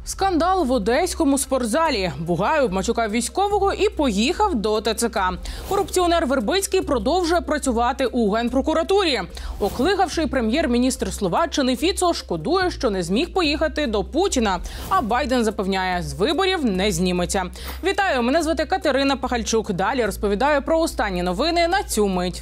Скандал в одеському спортзалі. Бугай обматюкав військового і поїхав до ТЦК. Корупціонер Вербицький продовжує працювати у Генпрокуратурі. Оклигавший прем'єр-міністр Словаччини Фіцо шкодує, що не зміг поїхати до Путіна. А Байден запевняє, з виборів не зніметься. Вітаю, мене звати Катерина Пахальчук. Далі розповідаю про останні новини на цю мить.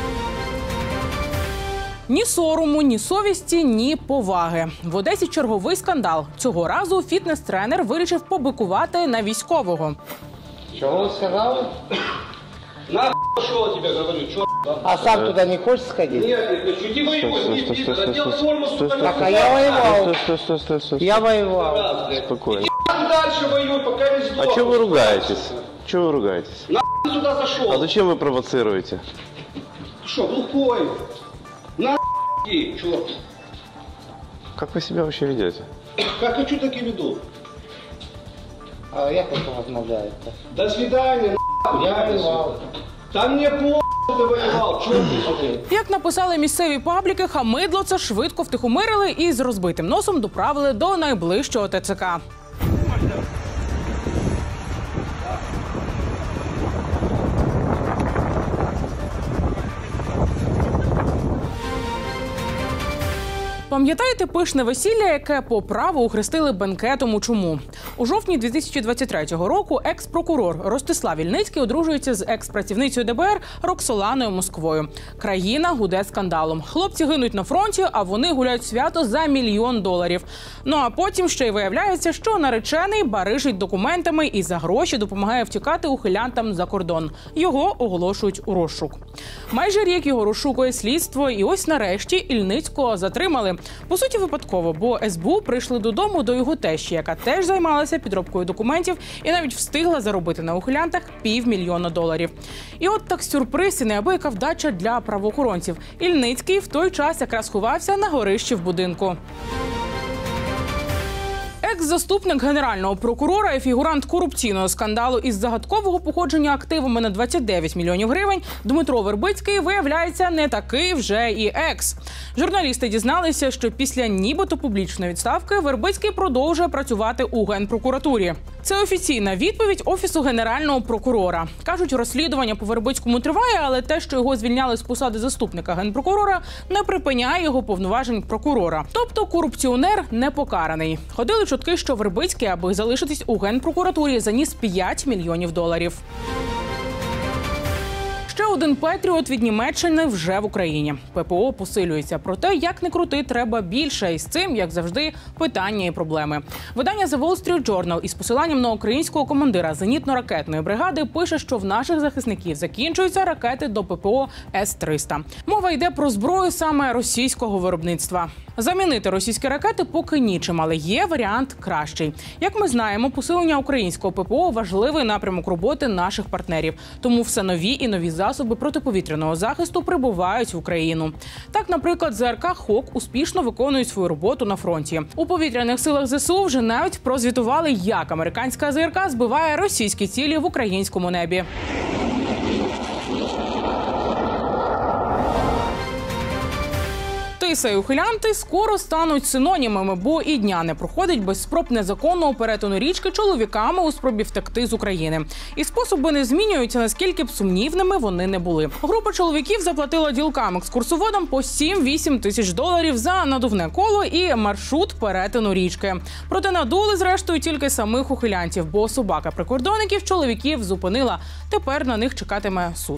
Ні сорому, ні совісті, ні поваги. В Одесі черговий скандал. Цього разу фітнес-тренер вирішив побикувати на військового. Чего сказал? На пошел, я тебе говорю, чё? А сам туда не хочешь сходить? Нет, иди воевой, иди, надел форму, сука. Так, а я воевал. Стой. Я воевал. Спокойно. Иди дальше воюй, пока не сдох. А чего вы ругаетесь? Чего вы ругаетесь? На сюда зашел. А зачем вы провоцируете? Что, глухой? На иди, черт. Как вы себя вообще ведете? Как хочу, так и веду. А я как размовляю-то? До свидания, Я воевал. Там мне ты воевал, черт ты сюда. Як написали місцеві пабліки, хамидло це швидко втихомирили і з розбитим носом доправили до найближчого ТЦК. Пам'ятаєте пишне весілля, яке по праву охрестили бенкетом у чуму? У жовтні 2023 року екс-прокурор Ростислав Ільницький одружується з екс-працівницею ДБР Роксоланою Москвою. Країна гуде скандалом. Хлопці гинуть на фронті, а вони гуляють свято за $1 мільйон. Ну а потім ще й виявляється, що наречений барижить документами і за гроші допомагає втікати ухилянтам за кордон. Його оголошують у розшук. Майже рік його розшукує слідство, і ось нарешті Ільницького затримали. По суті, випадково, бо СБУ прийшли додому до його тещі, яка теж займалася підробкою документів і навіть встигла заробити на ухилянтах $500 000. І от так сюрприз і неабияка вдача для правоохоронців. Ільницький в той час якраз ховався на горищі в будинку. Екс-заступник генерального прокурора і фігурант корупційного скандалу із загадкового походження активами на 29 мільйонів гривень Дмитро Вербицький, виявляється, не такий вже і екс. Журналісти дізналися, що після нібито публічної відставки Вербицький продовжує працювати у Генпрокуратурі. Це офіційна відповідь Офісу Генерального прокурора. Кажуть, розслідування по Вербицькому триває, але те, що його звільняли з посади заступника генпрокурора, не припиняє його повноважень прокурора. Тобто корупціонер не покараний. Ходили чутки, що Вербицький, аби залишитись у Генпрокуратурі, заніс $5 мільйонів. Ще один Петріот від Німеччини вже в Україні. ППО посилюється. Проте, як не крути, треба більше. І з цим, як завжди, питання і проблеми. Видання The Wall Street Journal із посиланням на українського командира зенітно-ракетної бригади пише, що в наших захисників закінчуються ракети до ППО С-300. Мова йде про зброю саме російського виробництва. Замінити російські ракети поки нічим, але є варіант кращий. Як ми знаємо, посилення українського ППО – важливий напрямок роботи наших партнерів. Тому все нові і нові засоби протиповітряного захисту прибувають в Україну. Так, наприклад, ЗРК «Хок» успішно виконують свою роботу на фронті. У повітряних силах ЗСУ вже навіть прозвітували, як американська ЗРК збиває російські цілі в українському небі. Тиса і ухилянти скоро стануть синонімами, бо і дня не проходить без спроб незаконного перетину річки чоловіками у спробі втекти з України. І способи не змінюються, наскільки б сумнівними вони не були. Група чоловіків заплатила ділкам-екскурсоводам по $7-8 тисяч за надувне коло і маршрут перетину річки. Проте надули, зрештою, тільки самих ухилянтів, бо собака прикордонників чоловіків зупинила. Тепер на них чекатиме суд.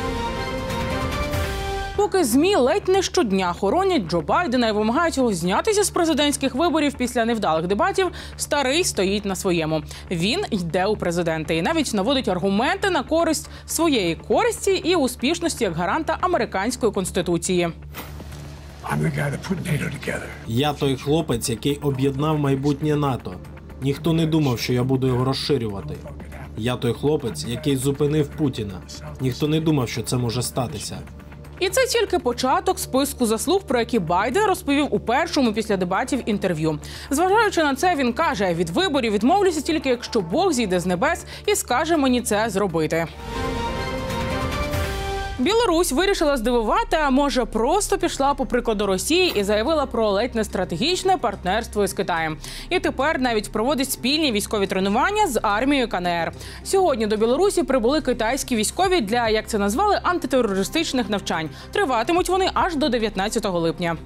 Поки ЗМІ ледь не щодня хоронять Джо Байдена і вимагають його знятися з президентських виборів після невдалих дебатів, старий стоїть на своєму. Він йде у президенти і навіть наводить аргументи на користь своєї користі і успішності як гаранта американської конституції. Я той хлопець, який об'єднав майбутнє НАТО. Ніхто не думав, що я буду його розширювати. Я той хлопець, який зупинив Путіна. Ніхто не думав, що це може статися. І це тільки початок списку заслуг, про які Байден розповів у першому після дебатів інтерв'ю. Зважаючи на це, він каже, від виборів відмовлюся тільки, якщо Бог зійде з небес і скаже мені це зробити. Білорусь вирішила здивувати, а може просто пішла по прикладу Росії і заявила про ледь не стратегічне партнерство із Китаєм. І тепер навіть проводить спільні військові тренування з армією КНР. Сьогодні до Білорусі прибули китайські військові для, як це назвали, антитерористичних навчань. Триватимуть вони аж до 19 липня.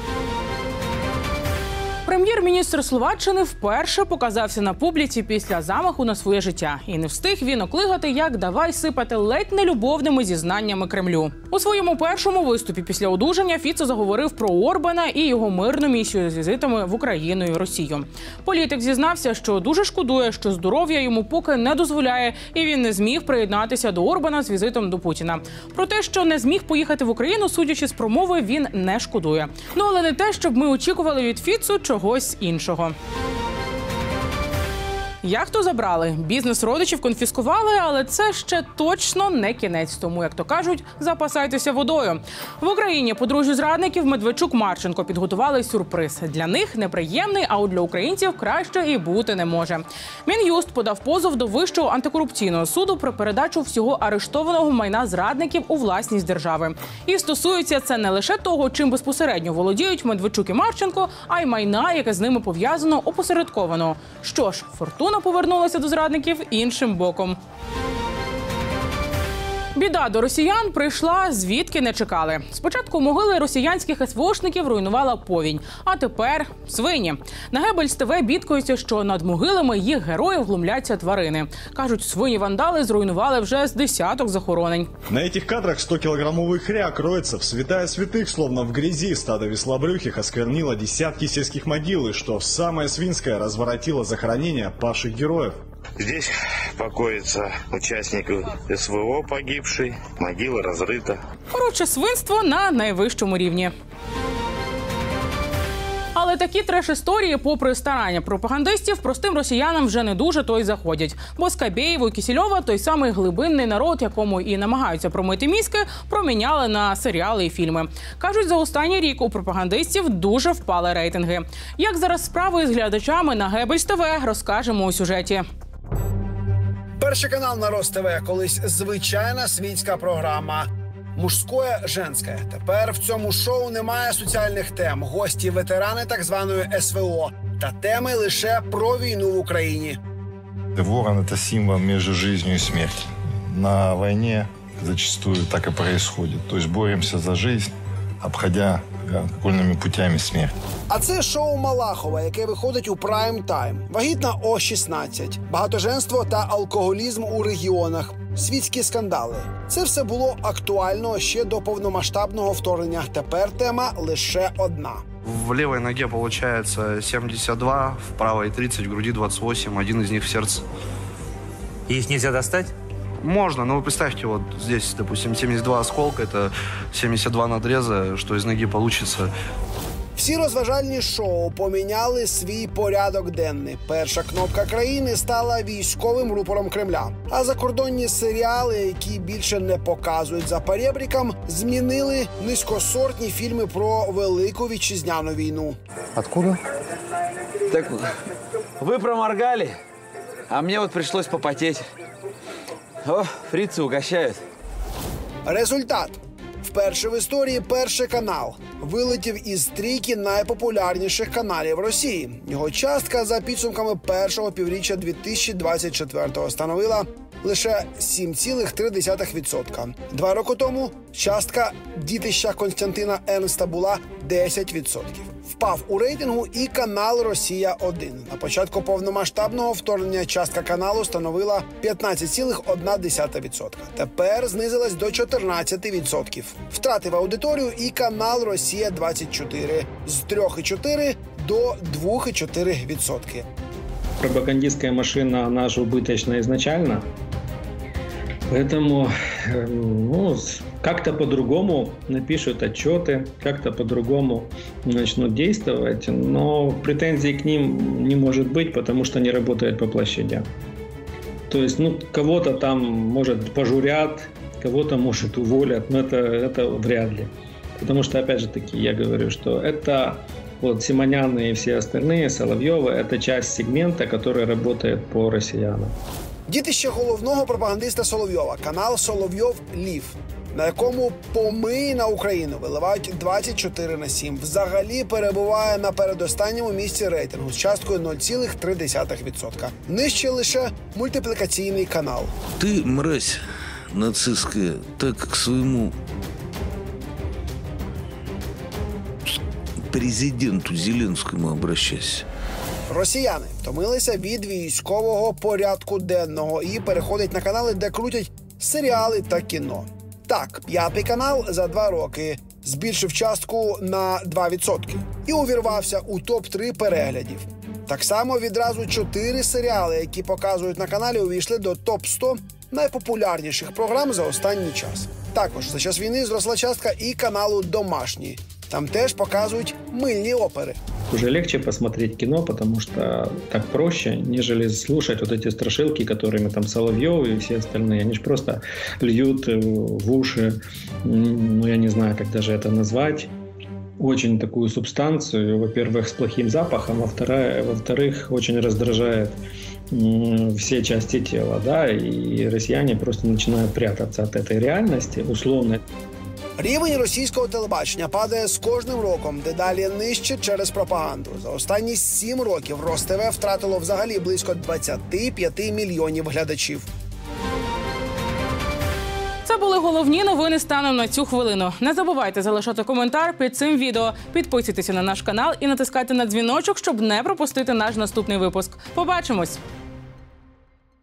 Прем'єр-міністр Словаччини вперше показався на публіці після замаху на своє життя. І не встиг він оклигати, як давай сипати ледь не любовними зізнаннями Кремлю. У своєму першому виступі після одужання Фіцо заговорив про Орбана і його мирну місію з візитами в Україну і Росію. Політик зізнався, що дуже шкодує, що здоров'я йому поки не дозволяє, і він не зміг приєднатися до Орбана з візитом до Путіна. Про те, що не зміг поїхати в Україну, судячи з промови, він не шкодує. Ну, але не те, щоб ми очікували від Фіцо чогось іншого. Яхту забрали, бізнес родичів конфіскували, але це ще точно не кінець. Тому, як то кажуть, запасайтеся водою. В Україні подружжю зрадників Медведчук-Марченко підготували сюрприз. Для них неприємний, а от для українців краще і бути не може. Мін'юст подав позов до Вищого антикорупційного суду про передачу всього арештованого майна зрадників у власність держави. І стосується це не лише того, чим безпосередньо володіють Медведчук і Марченко, а й майна, яке з ними пов'язано опосередковано. Що ж, фортуна повернулася до зрадників іншим боком. Біда до росіян прийшла, звідки не чекали. Спочатку могили росіянських СВОшників руйнувала повінь, а тепер – свині. На Геббельс ТВ бідкаються, що над могилами їх героїв глумляться тварини. Кажуть, свині-вандали зруйнували вже з десяток захоронень. На этих кадрах 100-килограммовый хряк роется в святая святых, словно в грязи. Стадо веслобрюхих осквернило десятки сельских могил, и что самое свинское, разворотило захоронения павших героев. Здесь покоятся участники СВО погибший, могила разрыта. Коротше, свинство на найвищому рівні. Але такі треш-історії, попри старання пропагандистів, простим росіянам вже не дуже то й заходять. Бо Скабєєву і Кісельова, той самий глибинний народ, якому і намагаються промити мізки, проміняли на серіали і фільми. Кажуть, за останній рік у пропагандистів дуже впали рейтинги. Як зараз справи з глядачами на Геббельс ТВ, розкажемо у сюжеті. Перший канал на Рос ТВ, колись звичайна світська програма. Мужське, женське. Тепер в цьому шоу немає соціальних тем. Гості – ветерани так званої СВО. Та теми лише про війну в Україні. Ворон – это символ между жизнью и смертью. На войне зачастую так и происходит. То есть боремся за жизнь, обходя окольними путями смерть. А це шоу Малахова, яке виходить у прайм-тайм. Вагітна о 16. Багатоженство та алкоголізм у регіонах. Світські скандали. Це все було актуально ще до повномасштабного вторгнення. Тепер тема лише одна. В левой ноге получается 72, в правой 30, в груди 28, один из них в сердце. Их нельзя достать? Можно, но вы представьте, вот здесь, допустим, 72 осколка, это 72 надреза, что из ноги получится. Всі розважальні шоу поміняли свій порядок денний. Перша кнопка країни стала військовим рупором Кремля. А закордонні серіали, які більше не показують за поребриком, змінили низькосортні фільми про Велику Вітчизняну війну. Откуда? Так вы проморгали, а мне вот пришлось попотеть. О, фрицы угощают. Результат. Вперше в історії Перший канал вилетів із трійки найпопулярніших каналів Росії. Його частка за підсумками першого півріччя 2024-го становила лише 7,3%. 2 роки тому частка дітища Константина Ернста була 10%. Впав у рейтингу і канал «Росія-1». На початку повномасштабного вторгнення частка каналу становила 15,1%. Тепер знизилась до 14%. Втратив аудиторію і канал «Росія-24» з 3,4% до 2,4%. Пропагандистская машина, она же убыточна изначально. Поэтому как-то по-другому напишут отчеты, как-то по-другому начнут действовать, но претензий к ним не может быть, потому что они работают по площадям. То есть, кого-то там, может, пожурят, кого-то, может, уволят, но это вряд ли. Потому что, опять же таки, я говорю, что это Симонян и все остальные, Соловьёвы, это часть сегмента, который работает по россиянам. Дітище головного пропагандиста Соловйова – канал «Соловйов Лів». на якому «Помий на Україну» виливають 24/7, взагалі перебуває на передостанньому місці рейтингу з часткою 0,3%. Нижче лише мультиплікаційний канал. Ты, мразь нацистская, так к своему президенту Зеленскому обращайся. Росіяни втомилися від військового порядку денного і переходять на канали, де крутять серіали та кіно. Так, «П'ятий канал» за 2 роки збільшив частку на 2% і увірвався у топ-3 переглядів. Так само відразу 4 серіали, які показують на каналі, увійшли до топ-100 найпопулярніших програм за останній час. Також за час війни зросла частка і каналу «Домашній». Там теж показують мильні опери. Уже легче посмотреть кино, потому что так проще, нежели слушать вот эти страшилки, которыми там Соловьев и все остальные. Они же просто льют в уши, ну я не знаю, как даже это назвать, очень такую субстанцию, во-первых, с плохим запахом, во-вторых, очень раздражает все части тела, да, и россияне просто начинают прятаться от этой реальности, условно. Рівень російського телебачення падає з кожним роком дедалі нижче через пропаганду. За останні 7 років РосТВ втратило взагалі близько 25 мільйонів глядачів. Це були головні новини станом на цю хвилину. Не забувайте залишати коментар під цим відео, підписуйтеся на наш канал і натискайте на дзвіночок, щоб не пропустити наш наступний випуск. Побачимось!